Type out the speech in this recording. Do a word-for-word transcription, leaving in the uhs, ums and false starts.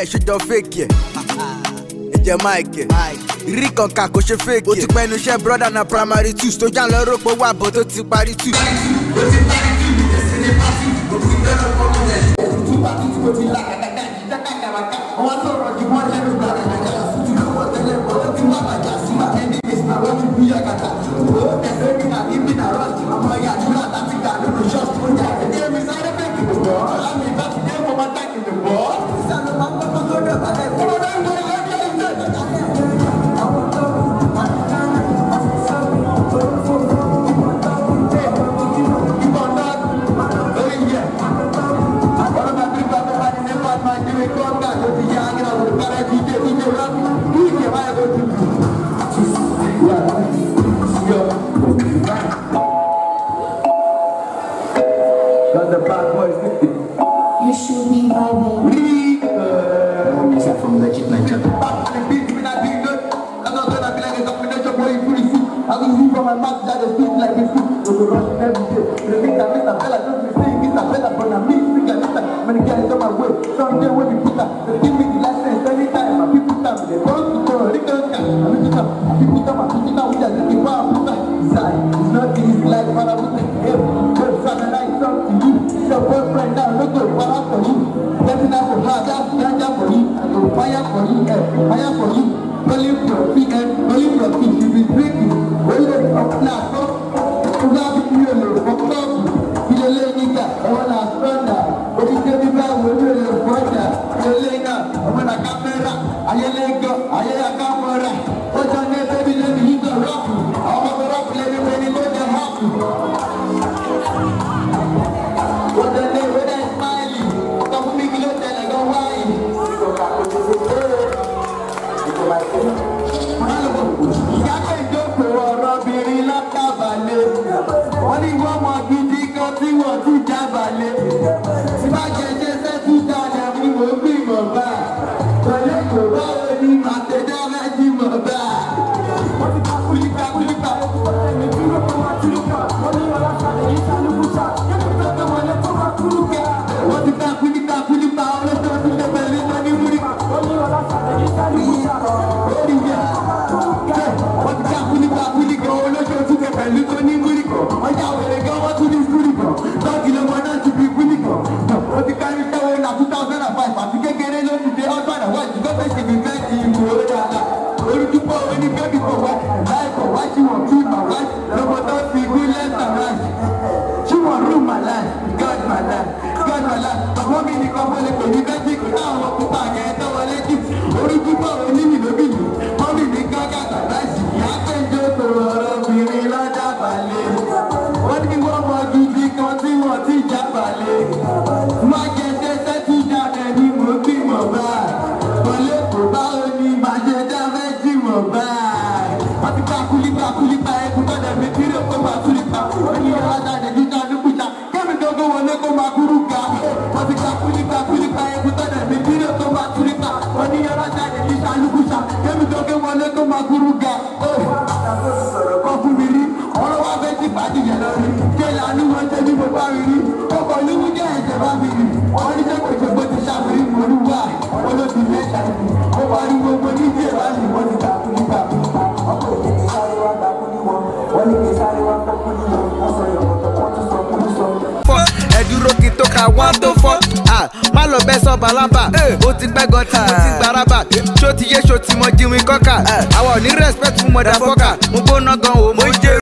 Yeah, she don't fake yeah. Eje Mike. Gwin Conka kò ṣe fake. Ó ti pẹ́ nu iṣẹ́ brother na primary two. Tó já lọ rògbò wà bó tó ti parí two. You should be vibing. Is that from legit Nigeria? I will read from my mouth that the speak like a food. So go rush every day. The thing that Mister Bella don't be saying, Mister Bella, but I'm me, speak like Mister When the guys on my way, someday when we put up, they give me the license anytime. My people come, they want to go, they don't come. I mean, you know, people come, I think now we are looking for a put up. It's not easy like what I would say. Hey, go Friday night, talk to you. Your boyfriend now, look good, what up for you? Getting out of hard, that's ganja for you. I go fire for you, eh, fire for you. Calling for P M, calling for P, you be drinking. Well, up now, so you have to be a little for club. You don't let me get, I want to spend that. But you tell me about when you're a little brother. You lay down, I want a camera. I let go, I let a camera. But your name, baby, let me use the rock. I want to rock, let me when you go to happy. What the name, when I smile, come for me, you look like I go wine. You go back to the world. You go back to the world. Wọ́n ní wọ́n mọ̀ gidi kan tí wọ́n tún jábàlẹ̀. Tí bá jẹjẹ sẹ́tù dáadáa ni mo gbìmọ̀ bá. Pẹ̀lú kò bá òní àtẹ̀dá méjì mọ̀ bá. Wọ́n ti ká kúlíkà kúlíkà. Ẹni dúró kó máa túlùkà. Wọ́n ní ọlá sàlẹ̀ yìí sálúkúsà. Yẹ́nì tó tó wọlé tó máa kúlùkà. Wọ́n ti ká kúlíkà kúlíkà. Ọlọ́sọ̀ ti tẹ̀ pẹ̀lú tó ní múrí. Wọ́n ní ọlá sàlẹ̀ yìí sálúkúsà. Lórí yẹ. Wọ́n ti ká kúlíkà kúlíkà. Ọlọ́sọ̀ ti tẹ̀ pẹ̀lú tó ní múrí. Ọjà wèrè gan wọ́n tún ní kúlíkà. Tọ́jú ló mọ náà ti fi kúlíkà. Ó ti kárí tẹ́wọ́ ní two thousand five. Àti kékeré ló ti dé ọjọ́ àná wájú. Gbọ́dọ̀ ṣe fi fẹ́ ti ìwò ó dáadáa. Olùdúpọ̀ oní bébì kò wá. Láìpọ̀ wá sí wọn tún mà wá. Lọ́mọ tó fi kú lẹ́sàn ráì. She wan rule my life. God my life. God my life. Ọmọ mi nìkan mo lè pè ní Bẹ́jíkì. Táwọn pupa yẹn tó wọlé jù. Olùdúpọ̀ oní mi lóbì yìí. Mọ́mì ní gángan tàbáṣì. Ìyá péjọ tó ọ̀rọ̀ obìnrin lọ́jà balẹ̀. Wọ́n ní wọ́n mọ gidi kan tí wọ́n ti jábalẹ̀. Má jẹ tẹ́tẹ́ tí jáde ní mo bí mọ̀ báyìí. Wọlé kò bá òní má jẹ dáfẹ́ tí mọ̀ báyìí. Wọ́n ti ká kúlíkà kúlíkà ẹkùn tó dẹ̀ mi kiri òkú máa túlíkà. Wọ́n ní ọ̀rá jáde níta nípúta. Kẹ́mi gbogbo wọlé kó máa kúrú ga. Wọ́n ti ká kúlíkà kúlíkà ẹkùn tó dẹ̀ mi kiri òkú máa túlíkà. Wọ́n ní ọ̀rá jáde níta nípúta. Kẹ́mi gbogbo wọlé kó máa kúrú ga. Kọ́ fún mi rí, ọ̀rọ̀ wa fẹ́ ti bàjẹ́ lórí. Kéèlà ni wọ́n ṣe ní mo bá rí rí. Ọkọ̀ olówó jẹ́ ẹ̀jẹ̀ bá mi rí. Wọ́n ní sẹ́kọ̀ ìṣègbè ti ṣàfihàn olúwa. Olóòtú mẹ́ta ìlú. Ó wà ní gbogbo ní ìdí ẹ̀rọ àti wọ́n ti dàkú nígbà mi. Ọkọ̀ òkè ti sáré wá dàkú ní wọn. Wọ́n ní kí sáré wá kọ́kú ní wọn. Wọ́n sọ ìrọ̀kọ̀tọ̀ wọ́n tún sọ kúrú sọ. Ẹ dúró kí tó ka one tó fọ́. Má lọ bẹ́ sọ balaba. Ó ti pẹ́ gan tí mo ti gbaraba. Ṣó ti yé ṣó ti mọ Gwin Conka. Àwọn ò ní respect fún motherfucker. Mo gbóná gan o, mo